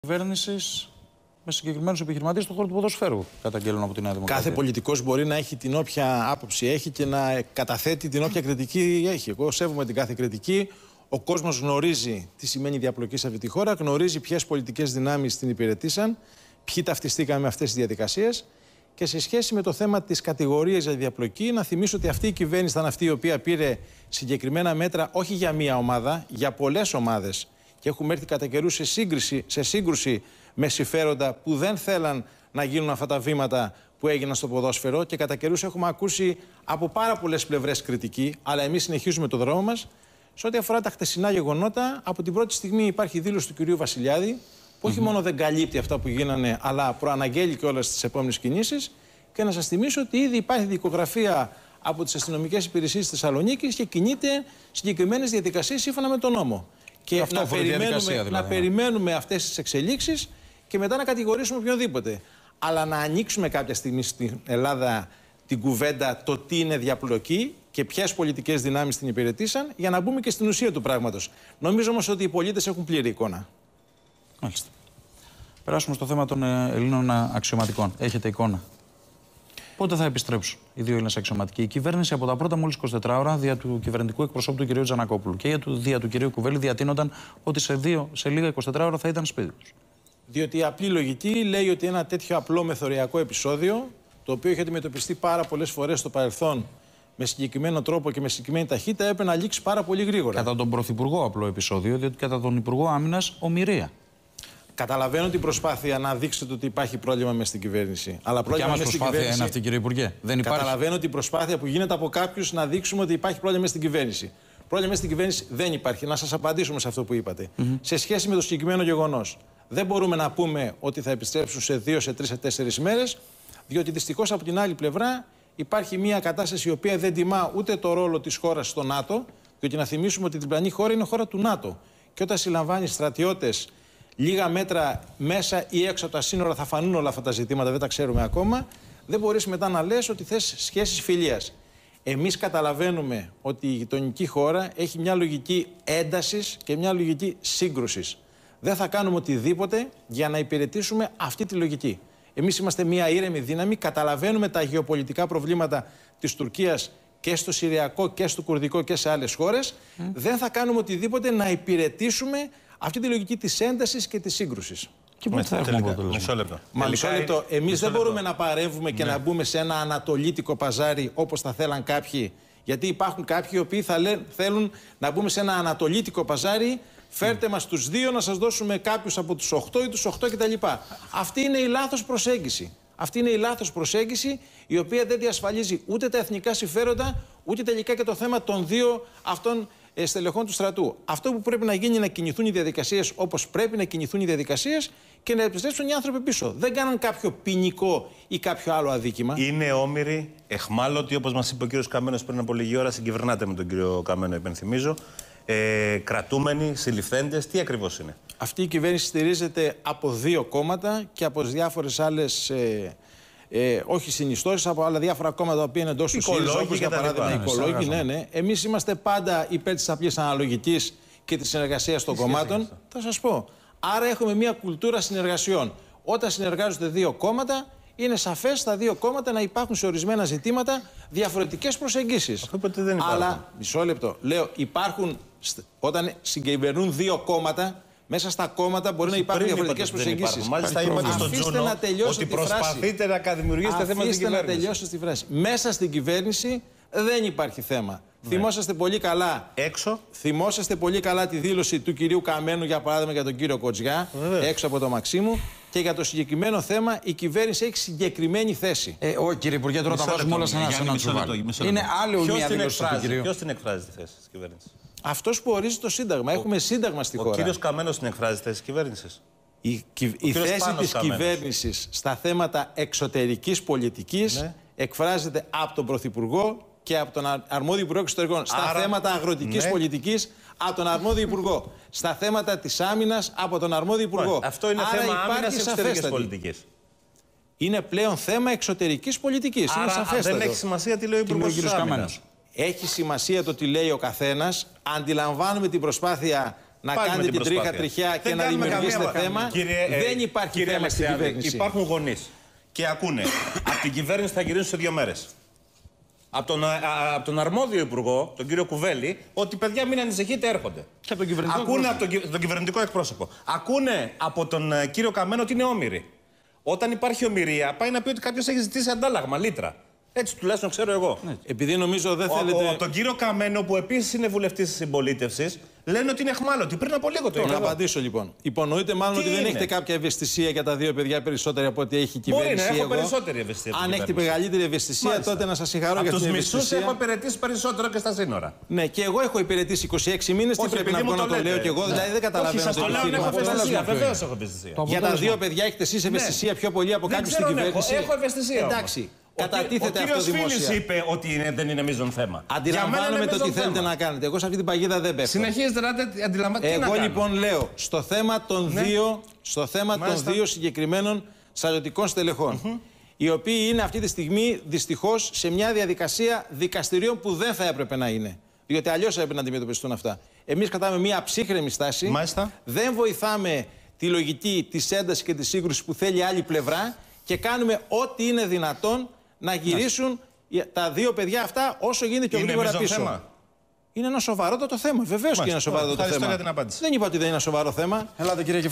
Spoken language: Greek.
Κυβέρνηση με συγκεκριμένου επιχειρηματίε στον χώρο του ποδοσφαίρου, καταγγέλνουν από τη Νέα Δημοκρατία. Κάθε πολιτικός μπορεί να έχει την όποια άποψη έχει και να καταθέτει την όποια κριτική έχει. Εγώ σέβομαι την κάθε κριτική. Ο κόσμος γνωρίζει τι σημαίνει διαπλοκή σε αυτή τη χώρα, γνωρίζει ποιες πολιτικές δυνάμεις την υπηρετήσαν, ποιοι ταυτιστήκαν με αυτές τις διαδικασίες. Και σε σχέση με το θέμα της κατηγορίας για διαπλοκή, να θυμίσω ότι αυτή η κυβέρνηση ήταν αυτή η οποία πήρε συγκεκριμένα μέτρα όχι για μία ομάδα, για πολλές ομάδες. Και έχουμε έρθει κατά καιρού σε σύγκρουση με συμφέροντα που δεν θέλαν να γίνουν αυτά τα βήματα που έγιναν στο ποδόσφαιρο. Και κατά καιρού έχουμε ακούσει από πάρα πολλές πλευρές κριτική, αλλά εμείς συνεχίζουμε το δρόμο μας. Σε ό,τι αφορά τα χτεσινά γεγονότα, από την πρώτη στιγμή υπάρχει δήλωση του κυρίου Βασιλιάδη, που όχι μόνο δεν καλύπτει αυτά που γίνανε, αλλά προαναγγέλει κιόλας τις επόμενες κινήσεις. Και να σας θυμίσω ότι ήδη υπάρχει δικογραφία από τις αστυνομικές υπηρεσίες της Θεσσαλονίκης και κινείται συγκεκριμένες διαδικασίες σύμφωνα με τον νόμο. Και να περιμένουμε αυτές τις εξελίξεις και μετά να κατηγορήσουμε οποιονδήποτε. Αλλά να ανοίξουμε κάποια στιγμή στην Ελλάδα την κουβέντα το τι είναι διαπλοκή και ποιες πολιτικές δυνάμεις την υπηρετήσαν, για να μπούμε και στην ουσία του πράγματος. Νομίζω όμως ότι οι πολίτες έχουν πλήρη εικόνα. Μάλιστα. Περάσουμε στο θέμα των Ελλήνων αξιωματικών. Έχετε εικόνα? Πότε θα επιστρέψουν οι δύο Έλληνες αξιωματικοί? Η κυβέρνηση από τα πρώτα μόλις 24 ώρα, δια του κυβερνητικού εκπροσώπου του κ. Τζανακόπουλου και δια του κ. Κουβέλη, διατείνονταν ότι σε λίγα 24 ώρα θα ήταν σπίτι τους. Διότι η απλή λογική λέει ότι ένα τέτοιο απλό μεθοριακό επεισόδιο, το οποίο είχε αντιμετωπιστεί πάρα πολλές φορές στο παρελθόν με συγκεκριμένο τρόπο και με συγκεκριμένη ταχύτητα, έπρεπε να λήξει πάρα πολύ γρήγορα. Κατά τον Πρωθυπουργό απλό επεισόδιο, διότι κατά τον Υπουργό Άμυνας ομηρία. Καταλαβαίνω την προσπάθεια να δείξετε ότι υπάρχει πρόβλημα μέσα στην κυβέρνηση. Αλλά πρόβλημα μέσα στην κυβέρνηση. Είναι αυτή, κύριε Υπουργέ? Δεν υπάρχει. Καταλαβαίνω την προσπάθεια που γίνεται από κάποιους να δείξουμε ότι υπάρχει πρόβλημα μέσα στην κυβέρνηση. Πρόβλημα μέσα στην κυβέρνηση δεν υπάρχει. Να σας απαντήσουμε σε αυτό που είπατε. Σε σχέση με το συγκεκριμένο γεγονός, δεν μπορούμε να πούμε ότι θα επιστρέψουν σε 2, σε 3, σε 4 μέρες, διότι δυστυχώς από την άλλη πλευρά υπάρχει μια κατάσταση η οποία δεν τιμά ούτε το ρόλο της χώρας στο ΝΑΤΟ, διότι να θυμίσουμε ότι η διπλανή χώρα είναι χώρα του ΝΑΤΟ. Και όταν συλλαμβάνει στρατιώτες λίγα μέτρα μέσα ή έξω από τα σύνορα, θα φανούν όλα αυτά τα ζητήματα, δεν τα ξέρουμε ακόμα. Δεν μπορείς μετά να λες ότι θες σχέσεις φιλίας. Εμείς καταλαβαίνουμε ότι η γειτονική χώρα έχει μια λογική έντασης και μια λογική σύγκρουσης. Δεν θα κάνουμε οτιδήποτε για να υπηρετήσουμε αυτή τη λογική. Εμείς είμαστε μια ήρεμη δύναμη, καταλαβαίνουμε τα γεωπολιτικά προβλήματα της Τουρκίας και στο Συριακό και στο Κουρδικό και σε άλλες χώρες. Δεν θα κάνουμε οτιδήποτε να υπηρετήσουμε αυτή τη λογική της έντασης και της σύγκρουσης. Και πότε θα έχουμε αποτέλεσμα? Μισό λεπτό. Εμείς δεν μπορούμε να παρέμβουμε και να μπούμε σε ένα ανατολίτικο παζάρι όπως θα θέλαν κάποιοι. Γιατί υπάρχουν κάποιοι οι οποίοι θέλουν να μπούμε σε ένα ανατολίτικο παζάρι. Φέρτε μας τους δύο να σας δώσουμε κάποιους από τους 8 ή τους 8 κτλ. Αυτή είναι η λάθος προσέγγιση. Αυτή είναι η λάθος προσέγγιση, η οποία δεν διασφαλίζει ούτε τα εθνικά συμφέροντα, ούτε τελικά και το θέμα των δύο αυτών στελεχών του στρατού. Αυτό που πρέπει να γίνει είναι να κινηθούν οι διαδικασίες όπως πρέπει να κινηθούν οι διαδικασίες και να επιστρέψουν οι άνθρωποι πίσω. Δεν κάναν κάποιο ποινικό ή κάποιο άλλο αδίκημα. Είναι όμοιροι, εχμάλωτοι, όπως μας είπε ο κύριος Καμένος πριν από λίγη ώρα, συγκυβερνάτε με τον κύριο Καμένο, υπενθυμίζω. Κρατούμενοι, συλληφθέντες, τι ακριβώς είναι? Αυτή η κυβέρνηση στηρίζεται από δύο κόμματα και από διάφορες άλλες, όχι συνιστώσεις, από άλλα διάφορα κόμματα τα οποία είναι εντός του ΣΥΡΙΖΑ, όπως για παράδειγμα οι οικολόγοι. Ναι. Εμείς είμαστε πάντα υπέρ της απλής αναλογικής και της συνεργασίας των κομμάτων. Θα σας πω. Άρα έχουμε μια κουλτούρα συνεργασιών. Όταν συνεργάζονται δύο κόμματα, είναι σαφές στα δύο κόμματα να υπάρχουν σε ορισμένα ζητήματα διαφορετικές προσεγγίσεις. Αυτό ποτέ δεν υπάρχουν. Αλλά, μισό λεπτό, λέω, υπάρχουν όταν συγκυβερνούν δύο κόμματα. Μέσα στα κόμματα μπορεί να υπάρχουν διαφορετικές προσεγγίσεις. Μάλιστα, είπατε στον Τζούνο ότι προσπαθείτε να δημιουργήσετε θέμα στην κυβέρνηση. Αφήστε να τελειώσω στη φράση. Μέσα στην κυβέρνηση δεν υπάρχει θέμα. Ναι. Θυμόσαστε πολύ καλά. Έξω. Θυμόσαστε πολύ καλά τη δήλωση του κυρίου Καμένου, για παράδειγμα, για τον κύριο Κοτζιά, έξω από το Μαξίμου. Και για το συγκεκριμένο θέμα η κυβέρνηση έχει συγκεκριμένη θέση. Όχι, κύριε Υπουργέ, τώρα τα βάζουμε όλα σε ένα τσουβάλι. Είναι άλλο μια δήλωση του κυρίου. Ποιος την εκφράζει τη θέση της κυβέρνησης? Αυτός που ορίζει το Σύνταγμα. Έχουμε Σύνταγμα στη χώρα. Ο κύριος Καμένος την εκφράζει τη θέση της κυβέρνησης. Η θέση της κυβέρνησης στα θέματα εξωτερικής πολιτικής εκφράζεται από τον Πρωθυπουργό και από τον αρμόδιο Υπουργό Εξωτερικών. Στα θέματα αγροτικής πολιτικής από τον αρμόδιο Υπουργό. Στα θέματα της άμυνας από τον αρμόδιο Υπουργό. Αυτό είναι θέμα άμυνας και εξωτερικής πολιτικής. Είναι πλέον θέμα εξωτερικής πολιτικής. Άρα δεν έχει σημασία τι λέει ο Υπουργός της Άμυνας. Έχει σημασία το τι λέει ο καθένας. Αντιλαμβάνουμε την προσπάθεια να Πάλι με κάνετε την τρίχα προσπάθεια. τριχιά και Δεν να κάνουμε δημιουργήσετε καμία θέμα. Δεν υπάρχει κύριε θέμα στην Αλεξιάδη, κυβέρνηση. υπάρχουν γονείς και ακούνε από την κυβέρνηση θα γυρίσουν σε 2 μέρες. Από τον αρμόδιο υπουργό, τον κύριο Κουβέλη, ότι παιδιά μην ανησυχείτε, έρχονται. Και από τον κυβερνητικό Ακούνε από τον κυβερνητικό εκπρόσωπο. Ακούνε από τον κύριο Καμένο ότι είναι όμηροι. Όταν υπάρχει ομηρία, πάει να πει ότι κάποιος έχει ζητήσει αντάλλαγμα, λίτρα. Έτσι τουλάχιστον ξέρω εγώ. Επειδή νομίζω δεν θέλετε. Τον κύριο Καμένο, που επίσης είναι βουλευτής της συμπολίτευσης, λένε ότι είναι εχμάλωτοι. Πριν από λίγο το Να είπα. απαντήσω λοιπόν. Υπονοείται μάλλον Τι ότι δεν είναι? έχετε κάποια ευαισθησία για τα 2 παιδιά περισσότερη από ό,τι έχει η κυβέρνηση. Μπορεί να έχω εγώ. περισσότερη ευαισθησία. από Αν την έχετε κυβέρνηση. μεγαλύτερη ευαισθησία, Μάλιστα. τότε να σας συγχαρώ για Από την τους μισούς ευαισθησία. έχω υπηρετήσει περισσότερο και στα σύνορα. Ναι, και εγώ έχω υπηρετήσει 26 μήνες. Τι Όχι, πρέπει να επειδή βγω μου να το το λέω λέτε. κι εγώ, δηλαδή δεν καταλαβαίνω. Όχι, σας το το λέω, επιχείρημα έχω αυτό. ευαισθησία. Βεβαίως έχω ευαισθησία. Για τα 2 παιδιά έχετε εσείς ευαισθησία πιο πολύ από Δεν κάποιους στην ξέρω αν κυβέρνηση. έχω ευαισθησία. Εντάξει. Κατατίθεται ο αυτό κύριος Φίλης δημόσια. είπε ότι δεν είναι μείζον θέμα. Αντιλαμβάνομαι το τι θέλετε να κάνετε. Εγώ σε αυτή την παγίδα δεν πέφτω. Συνεχίζετε να αντιλαμβάνετε. Εγώ λοιπόν λέω στο θέμα των Μάλιστα. 2 συγκεκριμένων στρατιωτικών στελεχών, οι οποίοι είναι αυτή τη στιγμή δυστυχώς σε μια διαδικασία δικαστηρίων που δεν θα έπρεπε να είναι. Διότι αλλιώς έπρεπε να αντιμετωπιστούν αυτά. Εμείς κρατάμε μια ψύχρεμη στάση. Μάλιστα. Δεν βοηθάμε τη λογική της έντασης και της σύγκρουσης που θέλει άλλη πλευρά και κάνουμε ό,τι είναι δυνατόν να γυρίσουν τα 2 παιδιά αυτά όσο γίνεται πιο γρήγορα μείζον πίσω. θέμα. Είναι ένα σοβαρότατο θέμα. Βεβαίως και είναι ένα σοβαρότατο Ευχαριστώ θέμα. για την απάντηση. Δεν είπα ότι δεν είναι ένα σοβαρό θέμα. Ελάτε κύριε